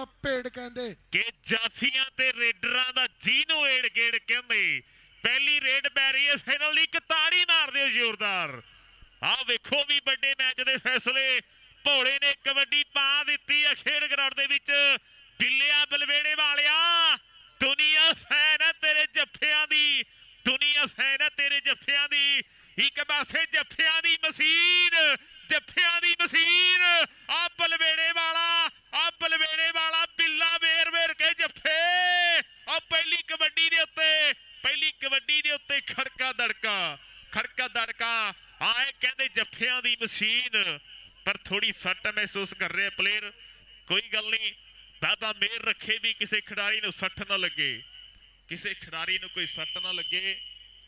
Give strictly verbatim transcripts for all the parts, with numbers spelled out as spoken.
ਭੇਡ ਕਹਿੰਦੇ ਕਿ ਜਾਫੀਆਂ ਤੇ ਰੇਡਰਾਂ ਦਾ ਜਿਹਨੂੰ ਏੜ ਗੇੜ ਕਹਿੰਦੇ। ਪਹਿਲੀ ਰੇਡ ਪੈ ਰਹੀ ਹੈ ਫਾਈਨਲ ਦੀ, ਇੱਕ ਤਾੜੀ ਮਾਰ ਦਿਓ ਜ਼ੋਰਦਾਰ। ਆਹ ਵੇਖੋ ਵੀ ਵੱਡੇ ਮੈਚ ਦੇ ਫੈਸਲੇ ਭੋਲੇ ਨੇ ਕਬੱਡੀ ਪਾ ਦਿੱਤੀ ਹੈ ਖੇਡ ਗਰਾਊਂਡ ਦੇ ਵਿੱਚ। ਬਿੱਲਿਆ ਬਲਵੇੜੇ ਵਾਲਿਆ ਦੁਨੀਆ ਫੈਨ ਹੈ ਤੇਰੇ ਜੱਫਿਆਂ ਦੀ, ਦੁਨੀਆ ਫੈਨ ਹੈ ਤੇਰੇ ਜੱਫਿਆਂ ਦੀ। ਇੱਕ ਪਾਸੇ ਜੱਫਿਆਂ ਦੀ ਮਸ਼ੀਨ, ਜੱਫਿਆਂ ਦੀ ਮਸ਼ੀਨ, ਆ ਬਲਵੇੜੇ ਵਾਲਾ, ਆ ਬਲਵੇੜੇ ਵਾਲਾ ਬਿੱਲਾ ਵੇਰ ਵੇਰ ਕੇ ਜੱਫੇ। ਆ ਪਹਿਲੀ ਕਬੱਡੀ ਦੇ ਉੱਤੇ, ਪਹਿਲੀ ਕਬੱਡੀ ਦੇ ਉੱਤੇ ਖੜਕਾ ਦੜਕਾ, ਖੜਕਾ ਦੜਕਾ। ਆਏ ਕਹਿੰਦੇ ਜੱਫਿਆਂ ਦੀ ਮਸ਼ੀਨ, ਪਰ ਥੋੜੀ ਸੱਟ ਮਹਿਸੂਸ ਕਰ ਰਿਹਾ ਪਲੇਅਰ। ਕੋਈ ਗੱਲ ਨਹੀਂ, ਬਾਬਾ ਮੇਰ ਰੱਖੇ ਵੀ ਕਿਸੇ ਖਿਡਾਰੀ ਨੂੰ ਸੱਟ ਨਾ ਲੱਗੇ, ਕਿਸੇ ਖਿਡਾਰੀ ਨੂੰ ਕੋਈ ਸੱਟ ਨਾ ਲੱਗੇ।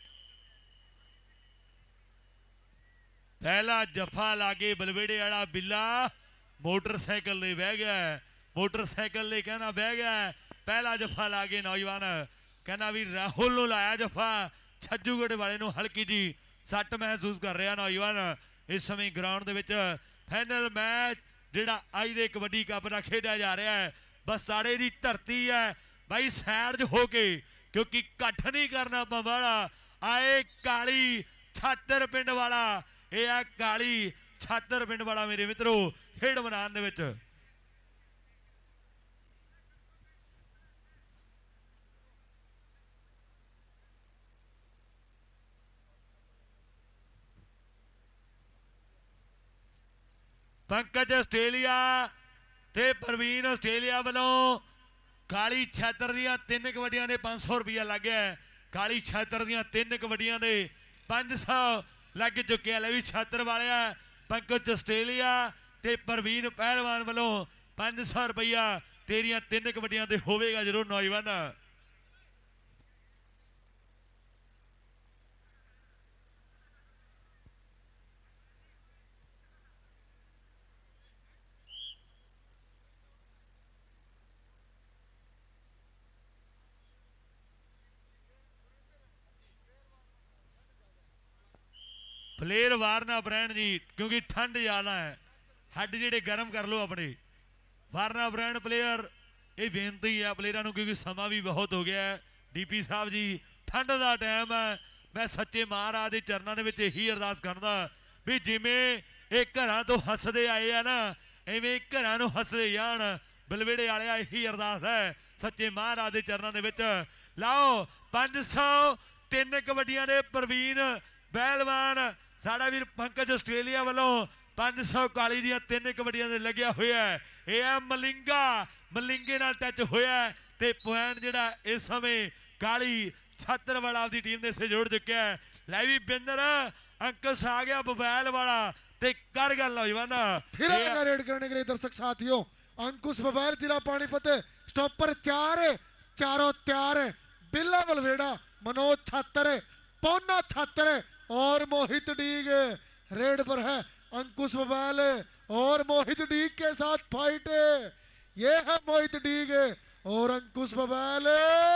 पहला जफा लागे बलवेड़े वाला बिल्ला मोटरसाइकिल ले बह गया, मोटरसाइकिल ले कहना बह गया। पहला जफा लागे नौजवान कहना भी राहुल नूं लाया जफा, छज्जूगढ़ वाले नूं हल्की जी सट महसूस कर रहा नौजवान। इस समय ग्राउंड दे विच फाइनल मैच जिहड़ा अज दे कबड्डी कप दा खेडिया जा रहा है। बस्तारे की धरती है भाई, सैड च होके क्योंकि कट्ठ नहीं करना पवाड़ा। आए काली छातर पिंड वाला, यह है काली छातर पिंड वाला मेरे मित्रों खेड मैदान दे विच। पंकज आस्ट्रेलिया ते परवीन आस्ट्रेलिया वालों काली छातर दियां तीन कबड्डियां दे पाँच सौ रुपया लग गया। काली छातर दियां तीन कबड्डियां दे पाँच सौ लग चुके हैं। भी छात्र वाले पंकज आस्ट्रेलिया ते परवीन पहलवान वालों पाँच सौ रुपया तेरिया तीन कबड्डियां दे होवेगा जरूर नौजवान। प्लेयर वार ना ब्रैंड जी क्योंकि ठंड ज़्यादा है, हड जेडे गर्म कर लो अपने। वार ना ब्रैंड प्लेयर ये बेनती है प्लेयरों को क्योंकि समा भी बहुत हो गया है। डी पी साहब जी ठंड का टाइम है, मैं सच्चे महाराज के चरणों के यही अरदास करदा भी जिमें ये घरां तो हसदे आए हैं ना, इवें घरां नूं हसदे जाण। बलवेड़े वाले यही अरदास है सच्चे महाराज के चरणों के। लाओ पाँच सौ तीन कबड्डियां दे परवीन पहलवान साड़ा वीर पंकज आस्ट्रेलिया वालों पाँच सौ काली दियां तीन कबड्डियां दे लग्या होया है। यह है मलिंगा, मलिंगे नाल टच होया ते पॉइंट जिहड़ा इस समय काली छात्र वाला आपकी टीम दे से जोड़ चुका है। लै भी बिंदर अंकस आ गया मोबाइल वाला ते कर गल नौजवान फिर आएगा रेड करने के लिए। दर्शक साथियों अंकुश मोबाइल जिला पानीपत स्टॉपर चार है, चारों तैयार है। बिल्ला बलवेड़ा, मनोज छात्र, पौना छात्र और मोहित डीग रेड पर है। अंकुश मोबाइल और मोहित डीग के साथ फाइट है। ये है मोहित डीग और अंकुश मोबाइल,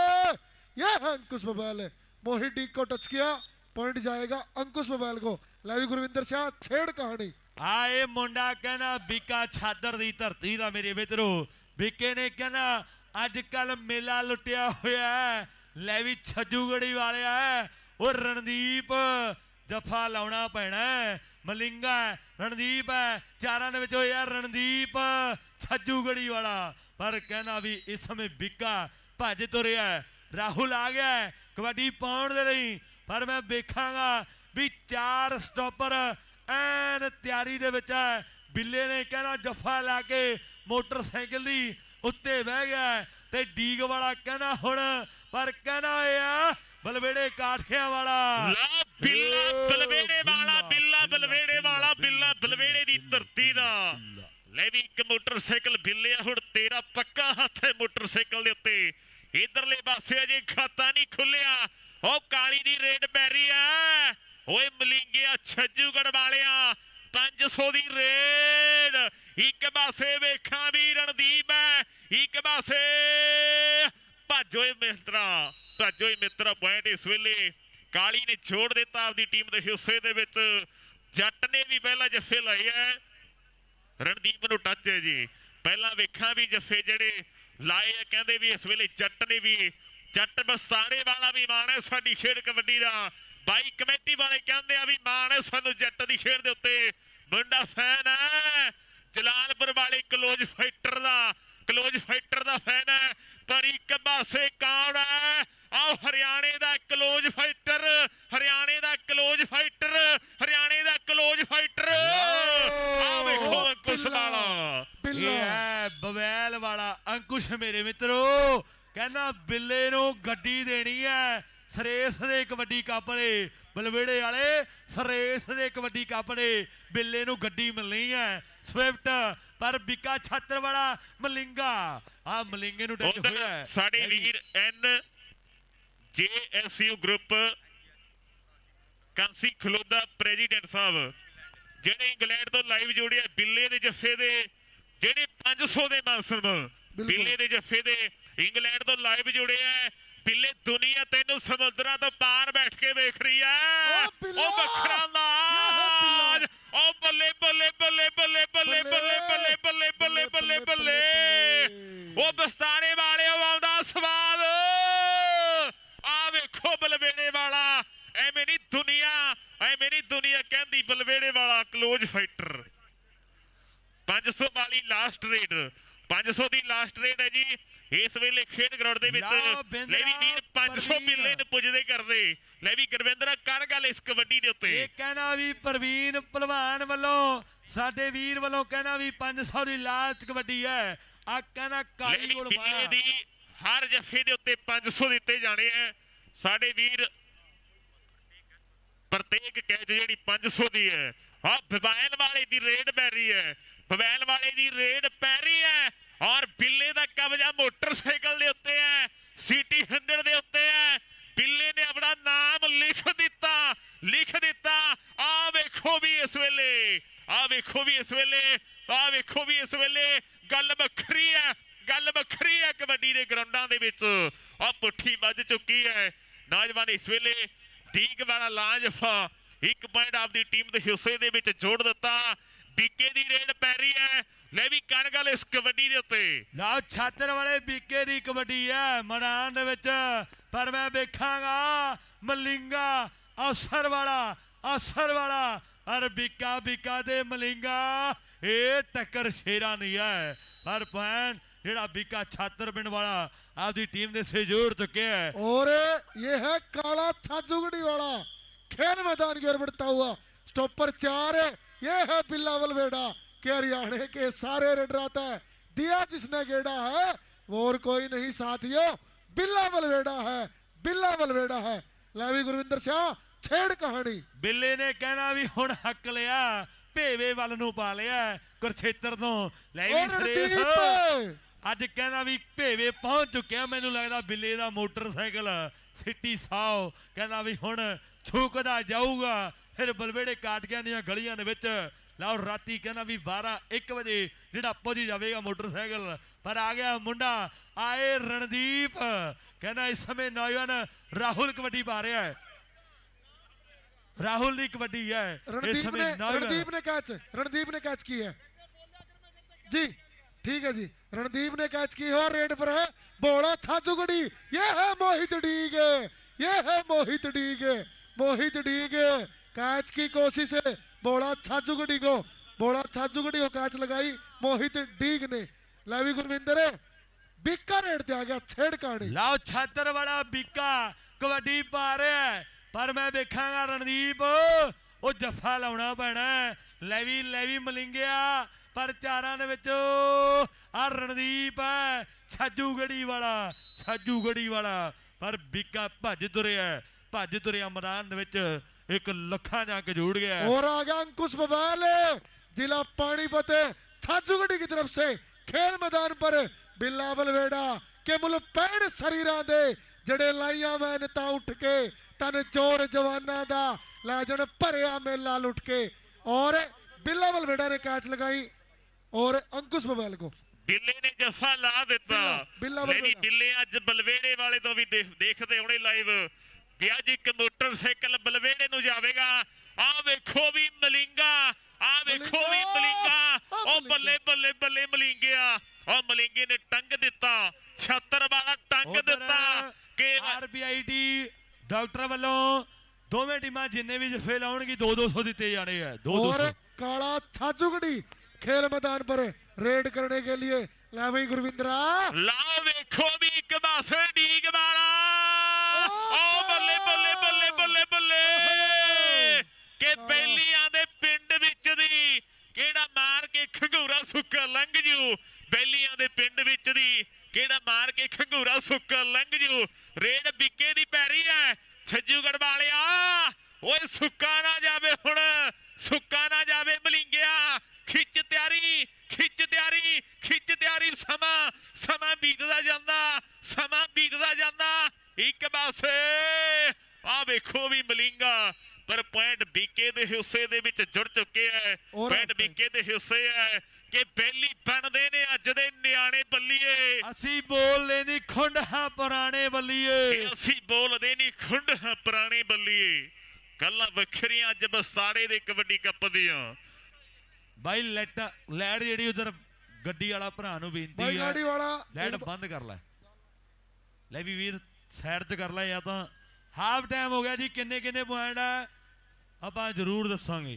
ये है अंकुश मोबाइल। मोहित डीग को टच किया, पॉइंट जाएगा अंकुश मोबाइल को। लाइव गुरविंदर शाह छेड़ कहानी। आए मुंडा कहना बीका छादर दी धरती दा मेरे मित्रों। बीके ने कहना अजकल मेला लुटिया होया है। लै भी छज्जूगढ़ी वाले है और रणदीप जफा लाउना पैना है। मलिंगा रणदीप है, चारां दे विच होया रणदीप छज्जूगढ़ी वाला। पर कहना भी इस समय बिका भज तुरिया है। राहुल आ गया है कबड्डी पाउण दे लई, पर मैं वेखांगा भी चार स्टॉपर एन तैयारी दे विच है। बिल्ले ने कहना जफा ला के मोटरसाइकिल दी उत्ते बह गया ते डीग वाला कहना हुण, पर कहना है बलवेड़े काठिया वाला बिल्ला बलवेड़े वाला, बिल्ला बलवेड़े वाला, बिल्ला बलवेड़े दी धरती दा। ले भी एक मोटरसाइकिल बिल्ले हुण तेरा पक्का हथ है मोटरसाइकिल दे उत्ते। इधरले पासे अजे खाता नहीं खुलिया। ओ काली दी रेड पै रही है। ओए मलिंगिया छज्जूगढ़ वालिया पांच सौ दी रेड। एक पासे वेखा भी रणदीप है, एक पासे भाजो मित्रा, भाजो मित्रा पॉइंट इस वेले काली ने छोड़ दिता अपनी टीम के हिस्से दे विच। जट ने भी पहला जफे लाए है, रणदीप नूं टच है जी। ਪਹਿਲਾਂ ਵੇਖਾਂ ਵੀ ਜੱਫੇ ਜਿਹੜੇ ਲਾਏ ਆ ਕਹਿੰਦੇ ਵੀ ਇਸ ਵੇਲੇ ਜੱਟ ਨੇ ਵੀ ਜੱਟ ਬਸਤਾਰੇ ਵਾਲਾ ਵੀ ਮਾਣ ਹੈ ਸਾਡੀ ਖੇਡ ਕਬੱਡੀ ਦਾ ਬਾਈ ਕਮੇਟੀ ਵਾਲੇ ਕਹਿੰਦੇ ਆ ਵੀ ਮਾਣ ਹੈ ਸਾਨੂੰ ਜੱਟ ਦੀ ਖੇਡ ਦੇ ਉੱਤੇ ਮੁੰਡਾ ਫੈਨ ਹੈ ਜਲਾਲਪੁਰ ਵਾਲੇ ਕਲੋਜ ਫਾਈਟਰ ਦਾ ਕਲੋਜ ਫਾਈਟਰ ਦਾ ਫੈਨ ਹੈ ਪਰ ਇੱਕ ਪਾਸੇ ਕੌਣ ਹੈ ਆਹ ਹਰਿਆਣੇ ਦਾ ਕਲੋਜ ਫਾਈਟਰ ਹਰਿਆਣੇ ਦਾ ਕਲੋਜ ਫਾਈਟਰ ਹਰਿਆਣੇ ਦਾ ਕਲੋਜ ਫਾਈਟਰ ਆਹ ਵੇਖੋ ਅੰਕੁਸ਼ ਵਾਲਾ ਇਹ ਹੈ ਬਵੈਲ ਵਾਲਾ ਅੰਕੁਸ਼ ਮੇਰੇ ਮਿੱਤਰੋ ਕਹਿੰਦਾ ਬਿੱਲੇ ਨੂੰ ਗੱਡੀ ਦੇਣੀ ਹੈ ਸਰੇਸ ਦੇ ਕਬੱਡੀ ਕੱਪ ਨੇ ਬਲਵੇੜੇ ਵਾਲੇ ਸਰੇਸ ਦੇ ਕਬੱਡੀ ਕੱਪ ਨੇ ਬਿੱਲੇ ਨੂੰ ਗੱਡੀ ਮਿਲਣੀ ਹੈ ਸਵਿਫਟ ਪਰ ਬਿੱਕਾ ਛਾਤਰ ਵਾਲਾ ਮਲਿੰਗਾ ਆ ਮਲਿੰਗੇ ਨੂੰ ਟੱਚ ਹੋਇਆ ਸਾਡੇ ਵੀਰ ਐਨ ਜੇ ਐਸ ਯੂ ਗਰੁੱਪ ਕਾਂਸੀ ਖਲੋਦਾ ਪ੍ਰੈਜ਼ੀਡੈਂਟ ਸਾਹਿਬ ਜਿਹੜੇ ਇੰਗਲੈਂਡ ਤੋਂ ਲਾਈਵ ਜੋੜਿਆ ਬਿੱਲੇ ਦੇ ਜੱਫੇ ਦੇ ਜਿਹੜੇ ਪੰਜ ਸੌ ਦੇ ਮਾਨਸਨ ਬਿੱਲੇ ਦੇ ਜੱਫੇ ਦੇ ਇੰਗਲੈਂਡ ਤੋਂ ਲਾਈਵ ਜੁੜਿਆ ਬਿੱਲੇ ਦੁਨੀਆ ਤੈਨੂੰ ਸਮੁੰਦਰਾਂ ਤੋਂ ਪਾਰ ਬੈਠ ਕੇ ਵੇਖ ਰਹੀ ਹੈ ਉਹ ਵੱਖਰਾ ਨਾਜ ਉਹ ਬੱਲੇ ਬੱਲੇ ਬੱਲੇ ਬੱਲੇ ਬੱਲੇ ਬੱਲੇ ਬੱਲੇ ਬੱਲੇ ਬੱਲੇ ਬੱਲੇ ਬੱਲੇ ਉਹ ਬਸਤਾਰੇ ਵਾਲੇ ਆਉਂਦਾ ਸਵਾਦ ਆ ਵੇਖੋ ਬਲਵੇੜੇ ਵਾਲਾ ਐਵੇਂ ਨਹੀਂ ਦੁਨੀਆ ਐਵੇਂ ਨਹੀਂ ਦੁਨੀਆ ਕਹਿੰਦੀ ਬਲਵੇੜੇ ਵਾਲਾ ਕਲੋਜ ਫਾਈਟਰ ਪੰਜ ਸੌ ਵਾਲੀ ਲਾਸਟ ਰੇਟ ਪੰਜ ਸੌ ਦੀ ਲਾਸਟ ਰੇਟ ਹੈ ਜੀ ਇਸ ਵੇਲੇ ਖੇਡ ਗਰਾਊਂਡ ਦੇ ਵਿੱਚ ਲੈ ਵੀ ਵੀਰ ਪੰਜ ਸੌ ਬਿੱਲੇ ਨੂੰ ਪੁੱਜਦੇ ਕਰਦੇ ਲੈ ਵੀ ਗੁਰਵਿੰਦਰ ਕਰ ਗੱਲ ਇਸ ਕਬੱਡੀ ਦੇ ਉੱਤੇ ਇਹ ਕਹਿਣਾ ਵੀ ਪ੍ਰਵੀਨ ਭਲਵਾਨ ਵੱਲੋਂ ਸਾਡੇ ਵੀਰ ਵੱਲੋਂ ਕਹਿਣਾ ਵੀ ਪੰਜ ਸੌ ਦੀ ਲਾਸਟ ਕਬੱਡੀ ਹੈ ਆ ਕਹਿਣਾ ਕਾਲੀ ਗੋਲ ਬਿੱਲੇ ਦੀ ਹਰ ਜੱਫੇ ਦੇ ਉੱਤੇ ਪੰਜ ਸੌ ਦਿੱਤੇ ਜਾਣੇ ਆ ਸਾਡੇ ਵੀਰ ਪ੍ਰਤੇਕ ਕੈਚ ਜਿਹੜੀ ਪੰਜ ਸੌ ਦੀ ਹੈ ਆ ਬਵੈਲ ਵਾਲੇ ਦੀ ਰੇਡ ਪੈ ਰਹੀ ਹੈ ਬਵੈਲ ਵਾਲੇ ਦੀ ਰੇਡ ਪੈ ਰਹੀ ਹੈ ਔਰ ਬਿੱਲੇ ਦਾ ਕਬਜ਼ਾ ਮੋਟਰਸਾਈਕਲ ਦੇ ਉੱਤੇ ਹੈ ਸਿਟੀ ਹੰਡਰਡ ਦੇ ਉੱਤੇ ਹੈ ਬਿੱਲੇ ਨੇ ਆਪਣਾ ਨਾਮ ਲਿਖ ਦਿੱਤਾ ਲਿਖ ਦਿੱਤਾ ਆ ਵੇਖੋ ਵੀ ਇਸ ਵੇਲੇ ਆ ਵੇਖੋ ਵੀ ਇਸ ਵੇਲੇ ਆ ਵੇਖੋ ਵੀ ਇਸ ਵੇਲੇ ਗੱਲ ਵੱਖਰੀ ਹੈ ਗੱਲ ਵੱਖਰੀ ਹੈ ਕਬੱਡੀ ਦੇ ਗਰਾਊਂਡਾਂ ਦੇ ਵਿੱਚ ਆ ਪੁੱਠੀ ਵੱਜ ਚੁੱਕੀ ਹੈ ਨੌਜਵਾਨ ਇਸ ਵੇਲੇ ਡੀਕ ਵਾਲਾ ਲਾਂਜਫਾ ਇੱਕ ਪੁਆਇੰਟ ਆਪਦੀ ਟੀਮ ਦੇ ਹਿੱਸੇ ਦੇ ਵਿੱਚ ਜੋੜ ਦਿੱਤਾ ਬੀਕੇ ਦੀ ਰੇਡ ਪੈ ਰਹੀ ਹੈ ਲੈ ਵੀ ਕਰ ਗੱਲ ਇਸ ਕਬੱਡੀ ਦੇ ਉੱਤੇ ਲਓ ਛਾਤਰ ਵਾਲੇ ਬੀਕੇ ਦੀ ਕਬੱਡੀ ਹੈ ਮੈਦਾਨ ਦੇ ਵਿੱਚ ਪਰ ਮੈਂ ਵੇਖਾਂਗਾ ਮਲਿੰਗਾ ਅਸਰ ਵਾਲਾ ਅਸਰ ਵਾਲਾ ਔਰ ਬੀਕਾ ਬੀਕਾ ਦੇ ਮਲਿੰਗਾ ਇਹ ਟੱਕਰ ਸ਼ੇਰਾ ਨਹੀਂ ਹੈ ਪਰ ਪੁਆਇੰਟ ਜਿਹੜਾ ਬੀਕਾ ਛਾਤਰ ਪਿੰਡ ਵਾਲਾ ਆਪਦੀ ਟੀਮ ਦੇ ਸਹਿਯੋਗ ਚੁੱਕਿਆ है और ये है काला छाजूगढ़ी वाला खेल मैदान की ओर बढ़ता हुआ स्टॉपर चार है ये है बिल्ला बलवेड़ा के हरियाणे के सारे रेडर आता है दिया जिसने गेड़ा है वो और कोई नहीं साथियों बिल्ला बलवेड़ा है बिल्ला बलवेड़ा है लावी गुरविंदर शाह छेड़ कहानी बिल्ले ने कहना भी हुण हक लिया ਭੇਵੇ ਵੱਲ ਨੂੰ ਪਾ ਲਿਆ ਕੁਰਛੇਤਰ ਤੋਂ ਲੈ ਵੀ ਸਰੇਸ ਅੱਜ ਕਹਿੰਦਾ ਵੀ ਭੇਵੇ ਪਹੁੰਚ ਚੁੱਕਿਆ ਮੈਨੂੰ ਲੱਗਦਾ ਬਿੱਲੇ ਦਾ ਮੋਟਰਸਾਈਕਲ ਸਿੱਟੀ ਸਾਓ ਕਹਿੰਦਾ ਵੀ ਹੁਣ ਛੂਕਦਾ ਜਾਊਗਾ ਫਿਰ ਬਲਵੇੜੇ ਕਾਟਕਿਆਂ ਦੀਆਂ ਗਲੀਆਂ ਦੇ ਵਿੱਚ ਲਓ ਰਾਤੀ ਕਹਿੰਦਾ ਵੀ ਬਾਰਾਂ ਇੱਕ ਵਜੇ ਜਿਹੜਾ ਪੁੱਜ ਜਾਵੇਗਾ ਮੋਟਰਸਾਈਕਲ ਪਰ ਆ ਗਿਆ ਮੁੰਡਾ ਆਏ ਰਣਦੀਪ ਕਹਿੰਦਾ ਇਸ ਸਮੇਂ ਨੌਜਵਾਨ ਰਾਹੁਲ ਕਬੱਡੀ ਪਾ ਰਿਹਾ ਹੈ राहुल की कबड्डी है रणदीप ने रणदीप ने कैच रणदीप ने कैच की है जी ठीक है जी रणदीप ने कैच की है और रेड पर है बोला छाजूगढ़ी ये है मोहित डीग ये है मोहित डीग मोहित डीग कैच की कोशिश है बोला छाजूगढ़ी को बोला छाजूगढ़ी को कैच लगाई मोहित डीग ने लावी गुरविंदर बिक्का रेड ते आ गया छेड़ कहानी लाओ छात्र वाला बिक्का कबड्डी पा रहा है पर मैं देखा रणदीप वो जफा लाना पैना लैवी लैवी मलिंगिया पर चारां दे विच आ रणदीप है छाजूगढ़ी वाला छाजूगढ़ी वाला पर बिक्का भज तुरिया भज तुरिया मैदान दे विच एक लखा जंग जुड़ गया और आ गया अंकुश बबाल जिला पानीपत छाजूगढ़ी की तरफ से खेल मैदान पर बिल्ला बलवेड़ा के मुल पैण शरीरां दे जड़े लाइया मेहनता उठ के तन चोर जवाना दा लाजन भरिया मेला लुट के और बिल्ला बलवेड़ा ने कैच लगाई और अंकुश बबैल को बिल्ले ने जफा ला दिता बिल्ला बिल्ले अज बलवेड़े वाले तो भी देख देखते होने लाइव कि अज एक मोटरसाइकिल बलवेड़े नूं जावेगा ਆ ਵੇਖੋ ਵੀ ਮਲਿੰਗਾ, ਆ ਵੇਖੋ ਵੀ ਮਲਿੰਗਾ, ਉਹ ਬੱਲੇ ਬੱਲੇ ਬੱਲੇ ਮਲਿੰਗਿਆ, ਉਹ ਮਲਿੰਗੇ ਨੇ ਟੰਗ ਦਿੱਤਾ, ਛੱਤਰ ਵਾਲਾ ਟੰਗ ਦਿੱਤਾ ਕਿ ਆਰਬੀਆਈ ਟੀ ਡਾਕਟਰ ਵੱਲੋਂ ਦੋਵੇਂ ਟੀਮਾਂ ਜਿੰਨੇ ਵੀ ਜਫੇ ਲਾਉਣਗੇ ਦੋ ਦੋ सौ ਦਿੱਤੇ ਜਾਣੇ हैं। दो दो और काला छाजूगढ़ी खेल मैदान पर रेड करने के लिए ला भाई गुरविंदरा, ला वेखो भी एक पासे डीग वाला, ओ बल्ले बल्ले बल्ले बल्ले बल्ले के बेलियां दे पिंड विच दी केड़ा मार के खंगूरा सुक्का लंघ जू, बेलियां दे पिंड विच दी केड़ा मार के खंगूरा सुक्का लंघ जू, रेड बिके दी पैरी है छज्जूगढ़ वालिया, ओए सुक्का ना जावे हुण, सुक्का ना जावे मलिंगिया, खिच तैयारी खिच तैयारी खिच तैयारी, समा समा बीतदा जांदा, समा बीतदा जांदा, एक पासे आ वेखो भी मलिंगा पर पॉइंट बीके दे हिस्से दे विच जुड़ चुके हैं, पॉइंट बीके दे हिस्से है कि पहली बनदे ने अज दे नियाणे बल्लीए, असी बोलदे नी खुंड हां पुराने बल्लीए, असी बोलदे नी खुंड हां पुराने बल्लीए, गल्लां वखरियां अज बस्तारे दे कबड्डी कप दियां। भाई लैट लैट जी उधर गड्डी वाला भरा नूं बेनती भाई गाड़ी वाला लैट बंद कर लै, ले भी वीर साइड ते कर लै, या तां हाफ टाइम हो गया जी, किन्ने किन्ने पॉइंट है आपां जरूर दसांगे।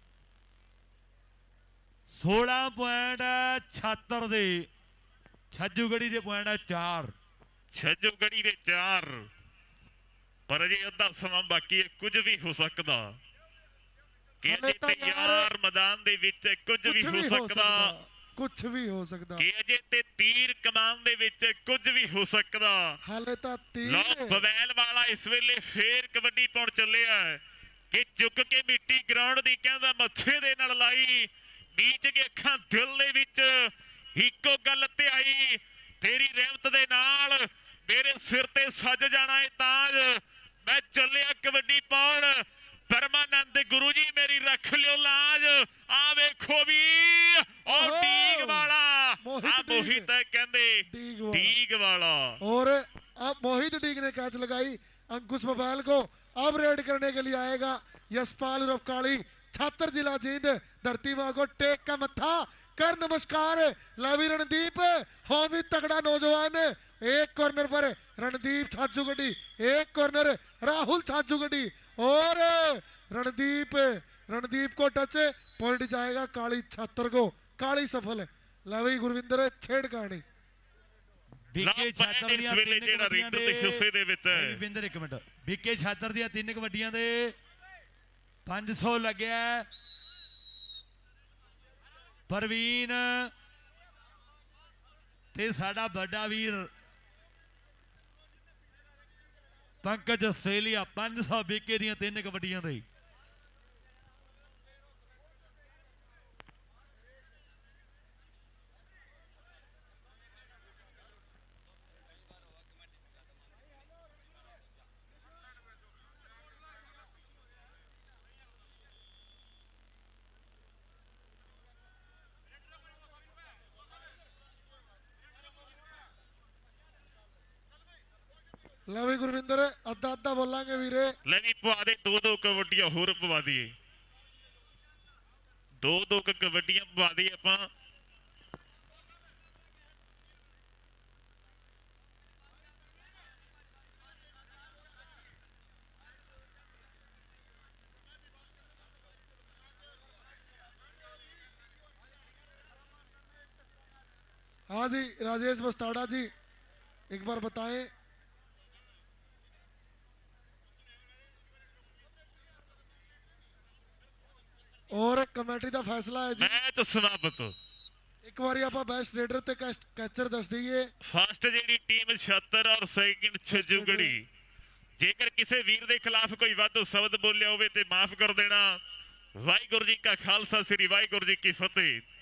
सोलह पॉइंट है छात्र दे, छज्जूगढ़ी दे पॉइंट है चार, छज्जूगढ़ी दे चार, पर अजे अद्धा समा बाकी है, कुछ भी हो सकता कि अजे ते यार मैदान दे विच कुछ भी हो सकता, कुछ भी हो सकता कि अजे ते तीर कमान दे विच कुछ भी हो सकता। हाले तां तीर लो बवैल वाला इस वेले फेर कबड्डी पाउण ਚੱਲਿਆ कि झुक के मिट्टी ग्राउंड दी कहंदा मੱਥੇ ਦੇ ਨਾਲ ਲਾਈ, नीच के अखां दिल दे विच इक्को गल ते आई, तेरी रहमत दे नाल मेरे सिर ते सज जाना है ताज, मैं ਚੱਲਿਆ कबड्डी पाउण, परमानंद गुरु जी मेरी रख लियो लाज, आ वेखो भी ओ डीग वाला, आ मोहित है कहंदे डीग वाला, और अब मोहित डीग ने कैच लगाई अंकुश मोबाइल को, अब रेड करने के लिए आएगा यशपाल उर्फ काली, छात्र जिला जींद, धरती मां को टेक का मत्था कर नमस्कार, लवी रणदीप हो भी तगड़ा नौजवान, एक कॉर्नर पर रणदीप छाजूगढ़ी, एक कॉर्नर राहुल छाजूगढ़ी, और रणदीप रणदीप को टच, पॉइंट जाएगा काली छात्र को, काली सफल, लवी गुरविंदर छेड़ कहानी बीके छात्र ਦੀਆਂ ਤਿੰਨ ਕਬੱਡੀਆਂ ਦੇ ਹਿੱਸੇ ਦੇ ਵਿੱਚ ਹੈ, ਵਿੰਦਰ ਇੱਕ ਮਿੰਟ, बीके छात्र ਦੀਆਂ ਤਿੰਨ ਕਬੱਡੀਆਂ ਦੇ पाँच सौ ਲੱਗਿਆ, परवीन ते साडा बड़ा वीर पंकज आस्ट्रेलिया पाँच सौ बीके ਦੀਆਂ ਤਿੰਨ ਕਬੱਡੀਆਂ ਦੇ। लवी गुरविंदर अद्धा अद्धा बोलांगे वीरे, ले भी पवा दे दो दो कबड्डियां होर पवा दिए, दो दो कबड्डियां पवा दी आपां, हाँ जी राजेश बस्ताड़ा जी एक बार बताएं। और कमेटी का फैसला है जी, मैच समाप्त, एक बार आप बेस्ट रेडर ते कैचर दस दईए। फर्स्ट जी टीम छहत्तर और सैकंड छज्जूगढ़ी, जेकर किसी वीर के खिलाफ कोई वाधू शब्द बोलिया हो तो माफ कर देना। वाहिगुरू जी का खालसा, श्री वाहिगुरू जी की फतेह।